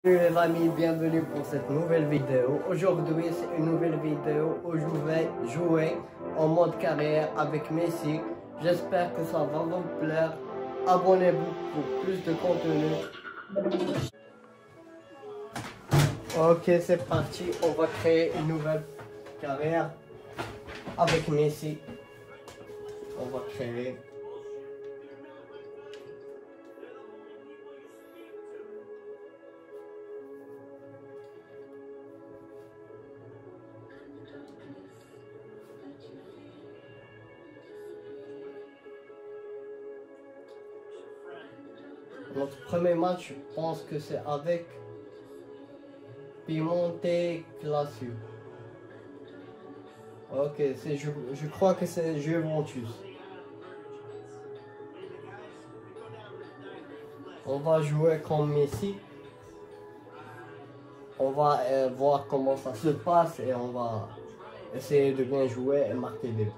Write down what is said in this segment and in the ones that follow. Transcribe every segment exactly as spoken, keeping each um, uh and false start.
Salut les amis, bienvenue pour cette nouvelle vidéo. Aujourd'hui c'est une nouvelle vidéo où je vais jouer en mode carrière avec Messi. J'espère que ça va vous plaire. Abonnez-vous pour plus de contenu. Ok, c'est parti, on va créer une nouvelle carrière avec Messi. On va créer. Notre premier match, je pense que c'est avec Piemonte Classico. Ok, c'est je, je crois que c'est Juventus. On va jouer comme Messi. On va euh, voir comment ça se passe et on va essayer de bien jouer et marquer des buts.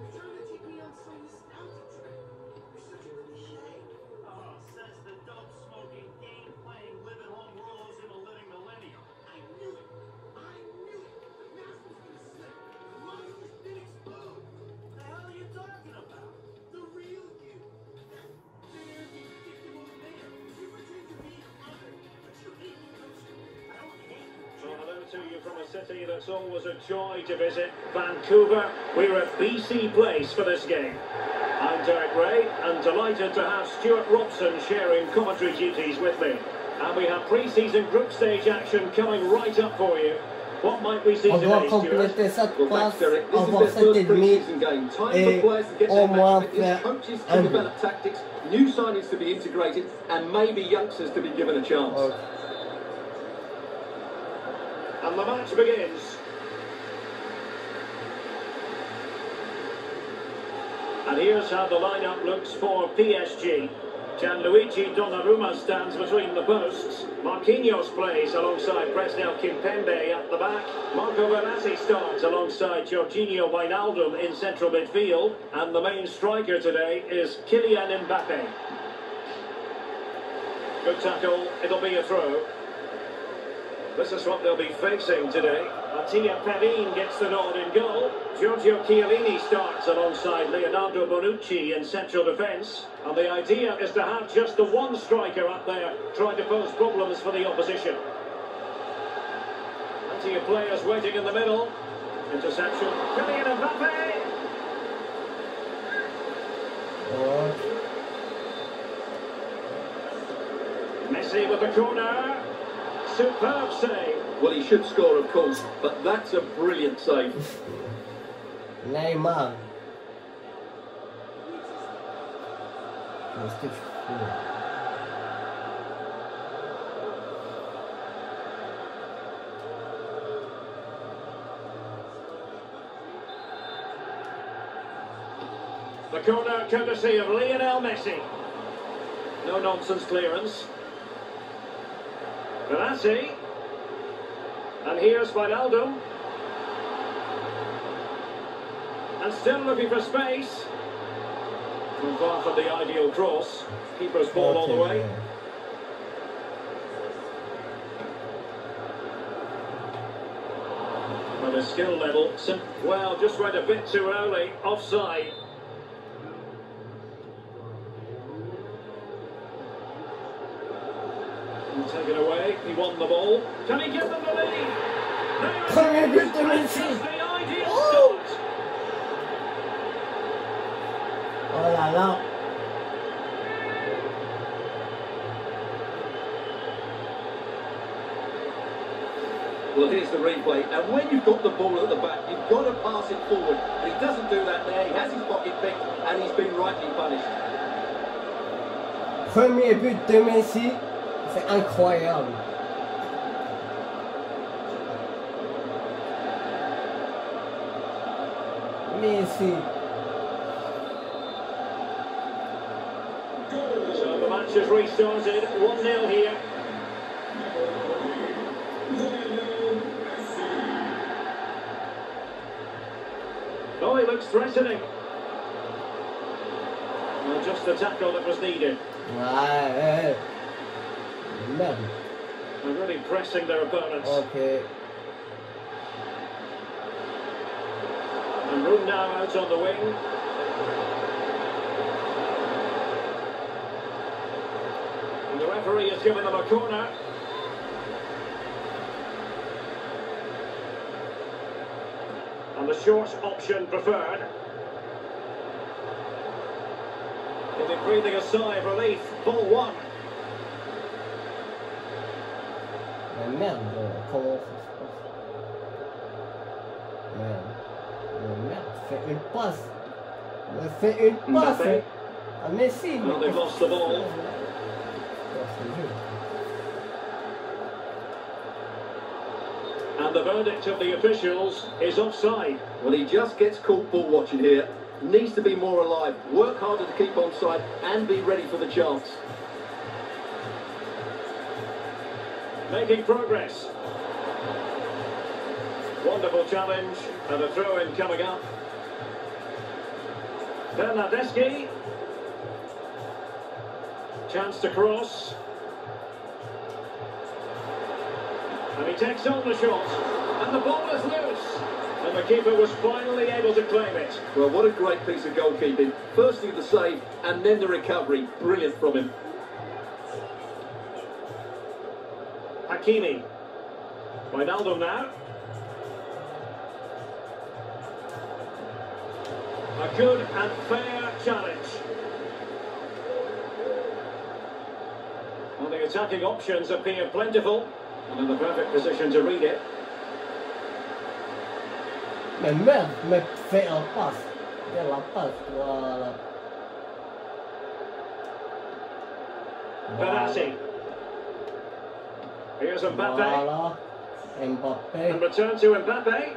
To you from a city that's always a joy to visit, Vancouver. We're at B C Place for this game. I'm Derek Ray and delighted to have Stuart Robson sharing commentary duties with me. And we have pre-season group stage action coming right up for you. What might we see On doit today, compléter cette Well, passe, thanks, Derek. This avoir is their sept first et demi pre-season game. Time et for players to get au their moins match fitness, faire coaches un to but. develop tactics, new signings to be integrated, and maybe youngsters to be given a chance. Okay. And the match begins. And here's how the lineup looks for P S G. Gianluigi Donnarumma stands between the posts. Marquinhos plays alongside Presnel Kimpembe at the back. Marco Verratti starts alongside Jorginho Wijnaldum in central midfield. And the main striker today is Kylian Mbappe. Good tackle, it'll be a throw. This is what they'll be facing today. Mattia Perin gets the nod in goal. Giorgio Chiellini starts alongside Leonardo Bonucci in central defence. And the idea is to have just the one striker up there trying to pose problems for the opposition. Plenty of players waiting in the middle. Interception. Kylian Mbappe! Oh. Messi with the corner. Superb save. Well, he should score, of course, but that's a brilliant save. Neymar. Qu'est-ce que tu fais? The corner courtesy of Lionel Messi. No nonsense clearance. Verratti. And here's Wijnaldum. And still looking for space. Not far from the ideal cross. Keeper's ball all the way. Well, the skill level, sim well, just went a bit too early. Offside. Taken away, he won the ball. Can he give them the lead? Premier but de Messi. The ideal Oh. start. Oh là là. Well, here's the replay, and when you've got the ball at the back, you've got to pass it forward. And he doesn't do that there. He has his pocket picked, and he's been rightly punished. Premier but de Messi. C'est incroyable. Messi. So the match has restarted. one nil here. Oh, he looks threatening. Well, just the tackle that was needed. Ouais. Merde. And really pressing their opponents. Okay. And room now out on the wing. And the referee has given them a corner. And the short option preferred. They'll be breathing a sigh of relief. Ball one. Mais merde, comment ça se passe? Merde. Mais merde, fais une passe. Mais fais une passe. Mbappé. Ah mais si. Well, they've lost the ball. Oh, c'est nul. And the verdict of the officials is offside. Well, he just gets caught ball watching here. Needs to be more alive, work harder to keep onside and be ready for the chance. Making progress. Wonderful challenge and a throw-in coming up. Bernardeschi. Chance to cross. And he takes on the shot. And the ball is loose. And the keeper was finally able to claim it. Well, what a great piece of goalkeeping. Firstly the save and then the recovery. Brilliant from him. Hakimi. Wijnaldum now. A good and fair challenge. Well, the attacking options appear plentiful. And in the perfect position to read it. Mais merde, mais fais un passe. Fais la passe, voilà. Benassi. Here's Mbappe. Voilà. Mbappé. And return to Mbappe.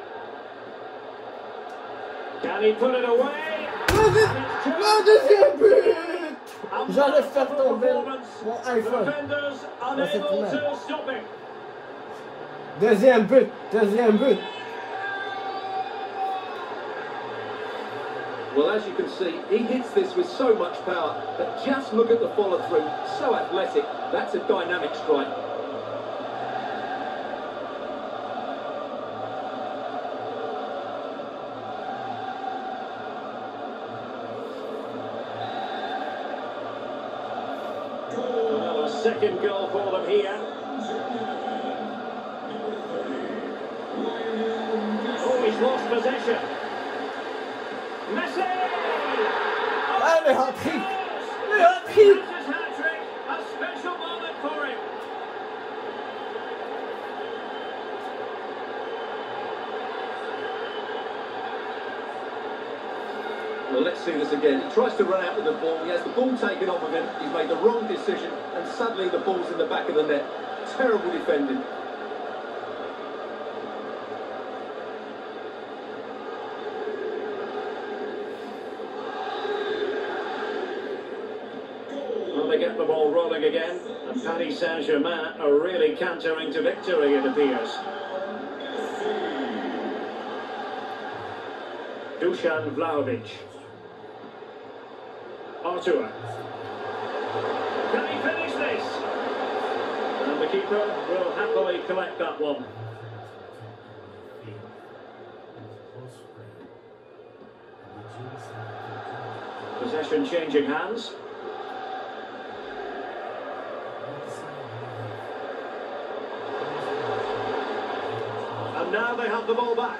Can he put it away? Le deuxième but! J'allais faire tomber mon iPhone. Defenders Dans cette unable main. to stop him. Deuxième but, deuxième but. Well, as you can see, he hits this with so much power, but just look at the follow-through. So athletic. That's a dynamic strike. Well, a second goal for them here. Oh, he's lost possession. Messi! Ah, le hat-trick! Le hat-trick! That's his hat-trick. A special moment for him. Well, let's see this again. He tries to run out with the ball. He has the ball taken off of him. He's made the wrong decision, and suddenly the ball's in the back of the net. Terrible defending. Well, they get the ball rolling again, and Paris Saint-Germain are really cantering to victory, it appears. Dusan Vlahovic. Artur. Can he finish this? And the keeper will happily collect that one. Possession changing hands. And now they have the ball back.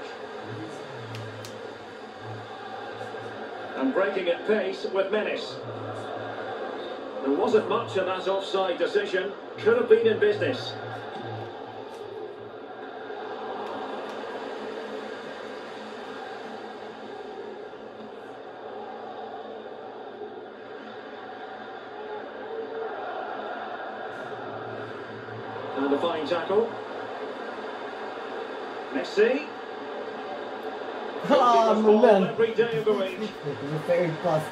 And breaking at pace with menace. There wasn't much of that offside decision. Could have been in business. And a fine tackle. Messi. Ah, mon man! Every day of the week. Je fais une passe.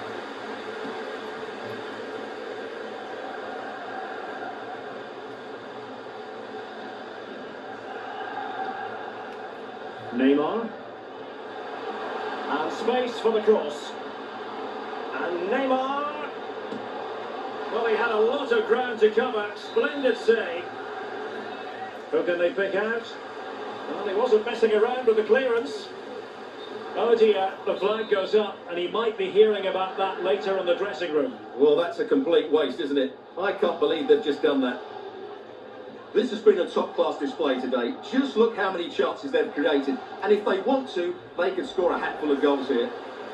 Neymar. And space for the cross. And Neymar. Well, he had a lot of ground to cover. Splendid save. Who can they pick out? Well, he wasn't messing around with the clearance. Oh dear, the flag goes up, and he might be hearing about that later in the dressing room. Well, that's a complete waste, isn't it? I can't believe they've just done that. This has been a top-class display today. Just look how many chances they've created. And if they want to, they could score a hatful of goals here.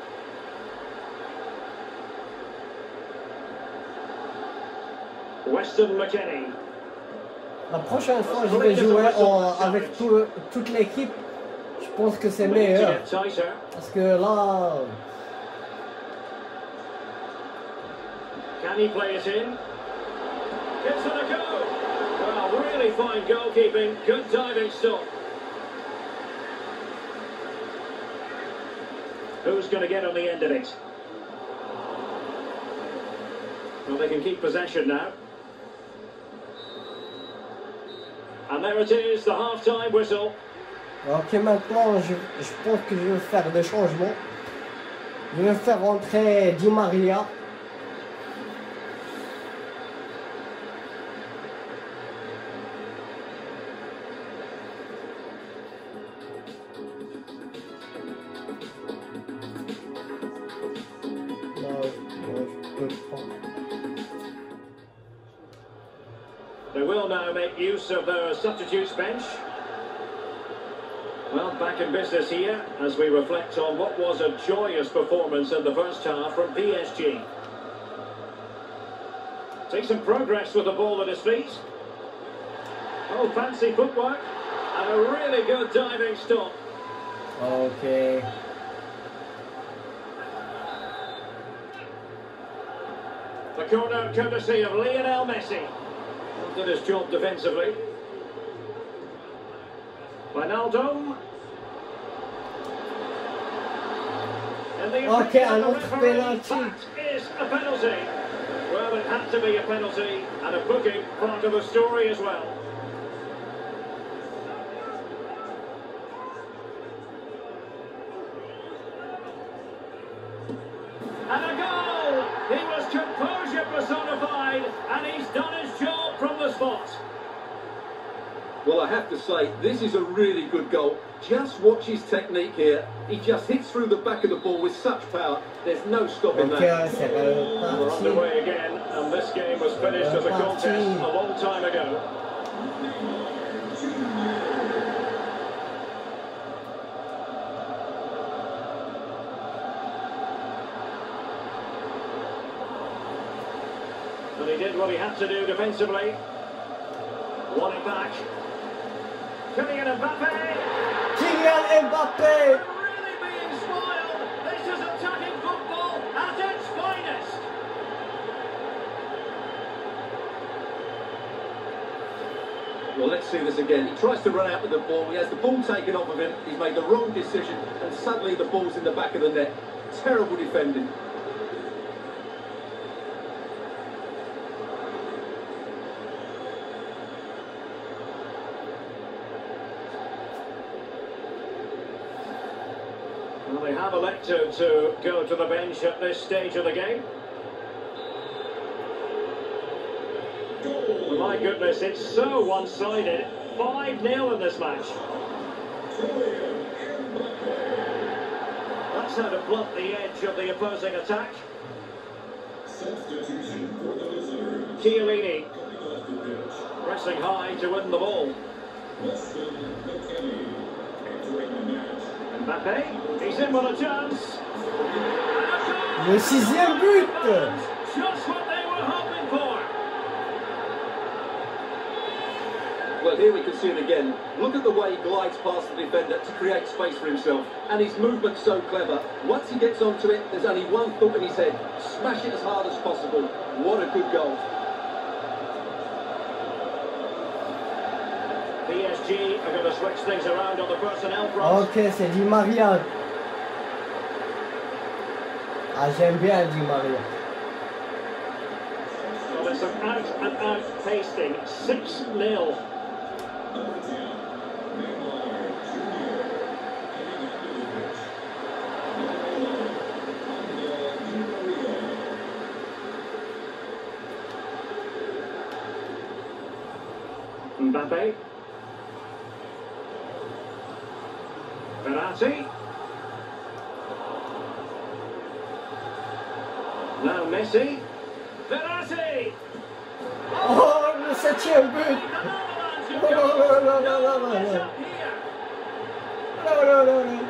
Weston McKennie. La prochaine fois, je vais jouer en, avec tout, toute l'équipe. Je pense que c'est meilleur. Parce que là... Can he play it in? Gives it a go. Well, really fine goalkeeping. Good diving stop. Who's going to get on the end of it? Well, they can keep possession now. And there it is, the half-time whistle. Ok, maintenant, je, je pense que je vais faire des changements. Je vais faire rentrer Di Maria. They will now make use of their substitutes bench. Well, back in business here as we reflect on what was a joyous performance in the first half from P S G. Takes some progress with the ball at his feet. Oh, fancy footwork and a really good diving stop. Okay. The corner courtesy of Lionel Messi. Did his job defensively. Ronaldo. Okay, un autre penalty. That is a penalty. Well, it had to be a penalty, and a booking part of the story as well. And a goal! He was composure personified, and he's done his job from the spot. Well, I have to say, this is a really good goal. Just watch his technique here. He just hits through the back of the ball with such power. There's no stopping Okay, that. We're underway again, and this game was finished as a contest a long time ago. And he did what he had to do defensively. Won it back. Kylian Mbappe. Kylian Mbappe. Really being spoiled. This is attacking football at its finest. Well, let's see this again. He tries to run out with the ball. He has the ball taken off of him. He's made the wrong decision, and suddenly the ball's in the back of the net. Terrible defending. Well, they have elected to go to the bench at this stage of the game. Well, my goodness, it's so one-sided. five nil in this match. That's how to blunt the edge of the opposing attack. Chiellini pressing high to win the ball. Mbappe, he's in with a chance. Le sixième but. Just what they were hoping for. Well, here we can see it again. Look at the way he glides past the defender to create space for himself. And his movement's so clever. Once he gets onto it, there's only one thought in his head. Smash it as hard as possible. What a good goal. P S G are going to switch things around on the personnel front. Ok, c'est Di Maria. Ah, j'aime bien Di Maria. Well, it's an out-and-out pasting. six nil. Mbappe. Verratti. Now Messi. Verratti. Oh, le septième but. Oh, non, non, non, non, non, non, non. Non, non, non, non.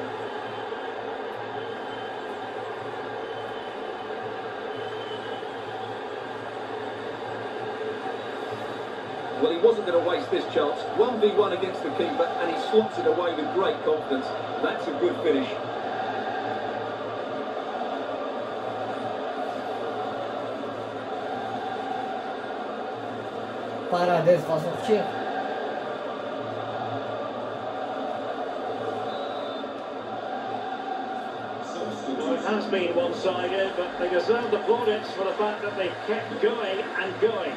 Well, he wasn't going to waste this chance. one v one against the keeper, and he slots it away with great confidence. That's a good finish. Paredes va sortir. Well, it has been one-sided, but they deserve the plaudits for the fact that they kept going and going.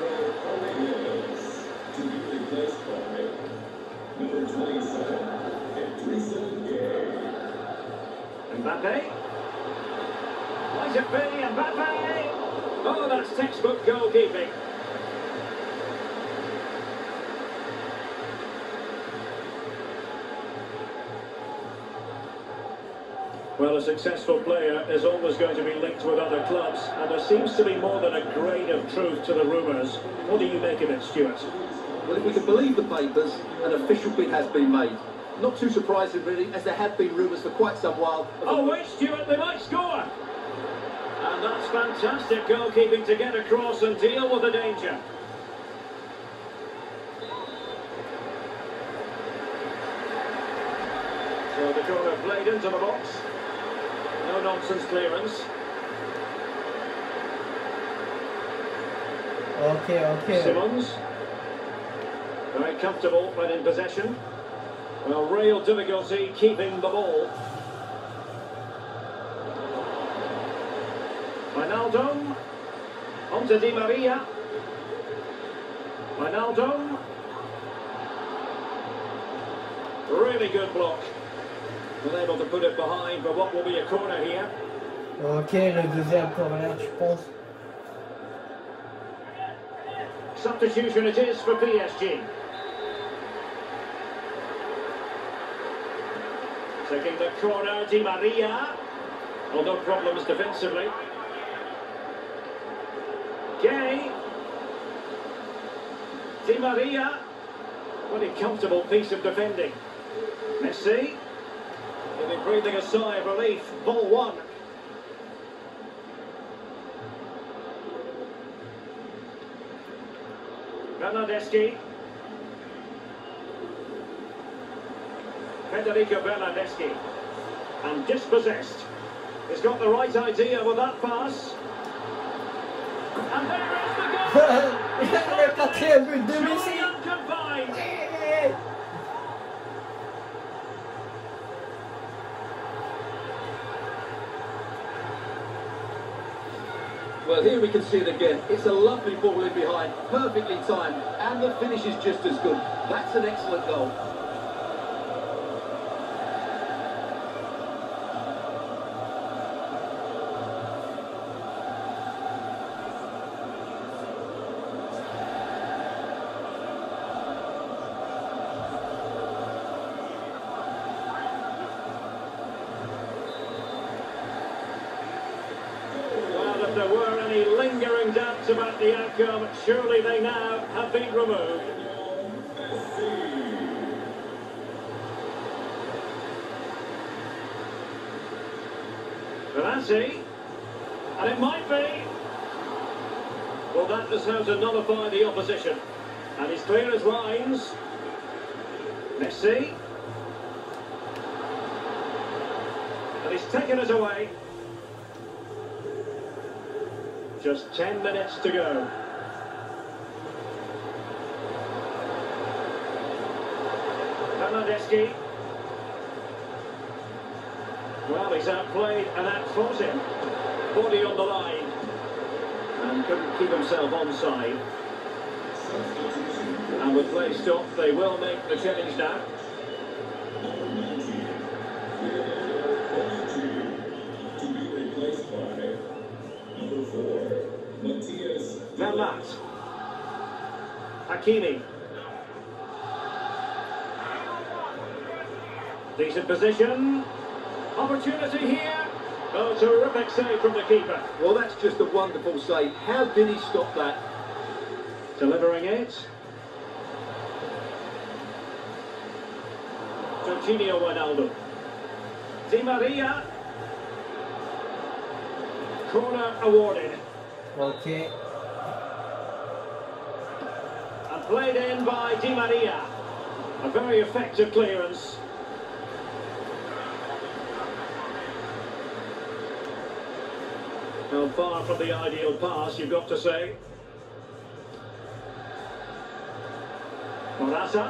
Number twenty-seven, Idrissa Gueye. Mbappe. Might it be Mbappe? Oh, that's textbook goalkeeping. Well, a successful player is always going to be linked with other clubs, and there seems to be more than a grain of truth to the rumours. What do you make of it, Stuart? Well, if we can believe the papers, an official bid has been made. Not too surprising, really, as there have been rumours for quite some while. Oh, wait, Stuart, they might score! And that's fantastic goalkeeping to get across and deal with the danger. So the corner played into the box. No nonsense clearance. Okay, okay. Simmons. Very comfortable when in possession. Well, real difficulty keeping the ball. Wijnaldum. On to Di Maria. Wijnaldum. Really good block. Able to put it behind for what will be a corner here. Ok, le deuxième corner, je pense. Substitution it is for P S G. Taking the corner, Di Maria. Well, no problems defensively. Gay. Di Maria. What a comfortable piece of defending. Messi. He'll be breathing a sigh of relief. Ball one. Bernardeschi. Federico Bernardeschi. And dispossessed. He's got the right idea with that pass. And there is the goal! Le quatrième but de Messi. Julian combined. Well, here we can see it again. It's a lovely ball in behind, perfectly timed, and the finish is just as good. That's an excellent goal. If there were any lingering doubts about the outcome, surely they now have been removed. Verratti, and it might be. Well, that is how to nullify the opposition. And he's clear as lines. Messi. And he's taken it away. Just ten minutes to go. Bernardeschi. Well, he's outplayed and outfought him. Body on the line. And couldn't keep himself onside. And with play stopped, they will make the change now. To be replaced by number four, Matthias Verlat. Hakimi. Decent position. Opportunity here. Oh, terrific save from the keeper. Well, that's just a wonderful save. How did he stop that? Delivering it. Jorginho Wijnaldum. Di Maria. Corner awarded. Ok. And played in by Di Maria. A very effective clearance. Well, far from the ideal pass, you've got to say. Morata.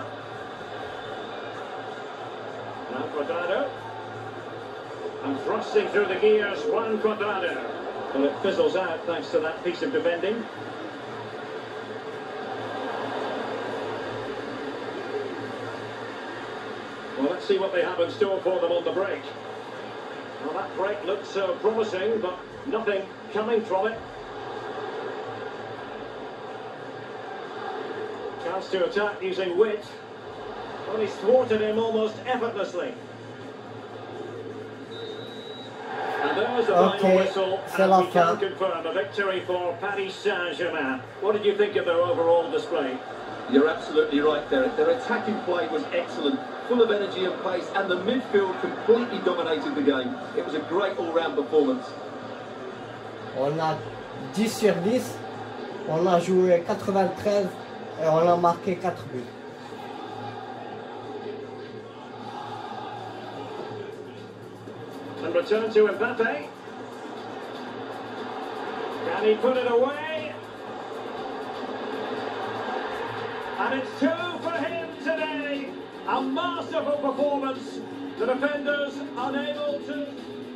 Now Cuadrado. And thrusting through the gears, Juan Cuadrado. Well, it fizzles out thanks to that piece of defending. Well, let's see what they have in store for them on the break. Well, that break looked so promising, but nothing coming from it. Chance to attack using wit. Well, he's thwarted him almost effortlessly. And there's the Okay, final whistle, c'est la and we can fin. confirm a victory for Paris Saint-Germain. What did you think of their overall display? You're absolutely right, Derek. Their attacking play was excellent, full of energy and pace, and the midfield completely dominated the game. It was a great all-round performance. On a dix sur dix. On a joué quatre-vingt-treize et on a marqué quatre buts. And return to Mbappe. Can he put it away? And it's two for him today. A masterful performance. The defenders unable to...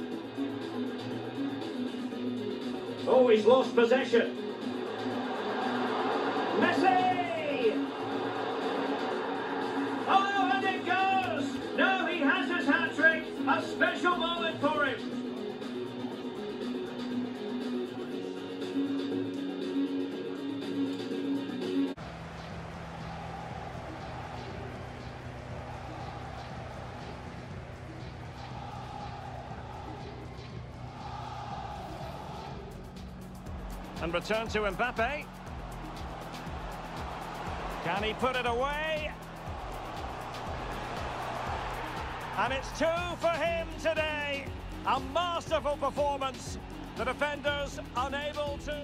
Oh, he's lost possession. Messi! Oh, and it goes! No, he has his hat-trick. A special moment for him. And return to Mbappe. Can he put it away? And it's two for him today. A masterful performance. The defenders unable to...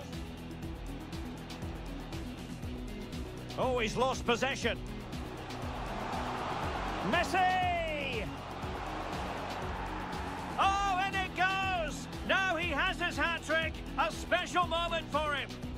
Oh, he's lost possession. Messi! Oh, and it goes! Now he has his hat-trick. A special moment for him.